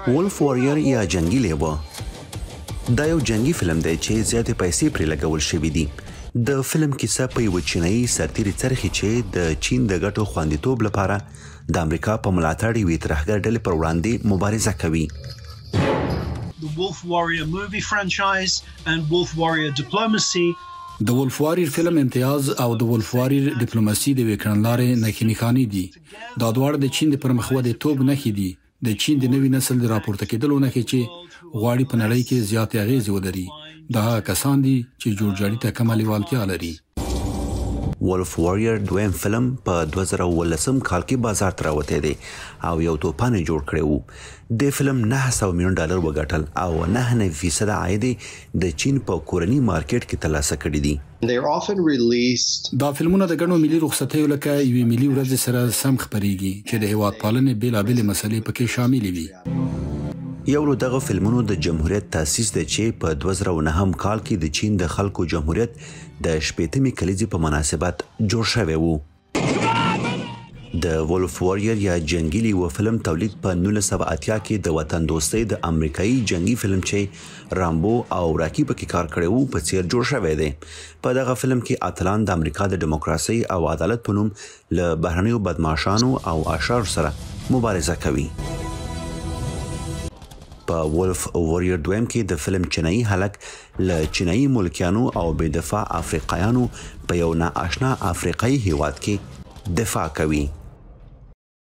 وولف واریر یا جنگي لیوه دا یو جنگي فلم دی چې زیاتې پیسې پرې لګول شوي دي. د فلم کیسه په یوه چینایي سرتیري څرخي چې د چین د ګټو خوندیتوب لپاره د امریکا په ملاتړ یوې ترهګر ډلې پر وړاندې مبارزه کوي. The Wolf Warrior movie franchise and Wolf Warrior diplomacy. د وولف واریر فلم امتیاز او د وولف واریر ډیپلوماسي د وکړنلارې نښې دي. دا دواړه د چین د پرمخ ودې نښې دي. د چین د نوي نسل د راپورته کېدلو نښې چې غواړي په نړۍ کې زیاتې اغېزې ولري. دا هغه کسان دي چې جوړجاړي ته کمه لیوالتیا لري. وولف واریر دویم فلم په 2018 کال کې بازار ته راوتی دی او یو توپان جوړ کړی وو. د فلم $900 میلیون وګټل او 9% عاید د چین په کورني مارکیټ کې ترلاسه کړی دی. دا فلمونه د ګڼو ملي رخصتیو لکه یوې ملي ورځې سره سم خپریږي چې د هیواد پالنې بېلابېلې مسلې پکې شاملې وي. یو له دغه فلمونو د جمهوریت تاسیس دی چې په 2009 کال کې د چین د خلکو جمهوریت د 80مې کلیزې په مناسبت جوړ شوی وو. د وولف واریر یا جنگي لیوه فلم تولید په 1980 کې د وطن دوستۍ د امریکایي جنگي فلم چې رامبو او راکی پکې کار کړی وو په څیر جوړ شوی دی. په دغه فلم کې اتلان د امریکا د دیموکراسي او عدالت په نوم له بهرنیو بدمعشانو او اشرارو سره مبارزه کوي. په وولف واریر دویم کې د فلم چینایي هلک له چینایي ملکیانو او بې دفاع افریقایانو په یو ناآشنا افریقایي هیواد کې دفاع کوي.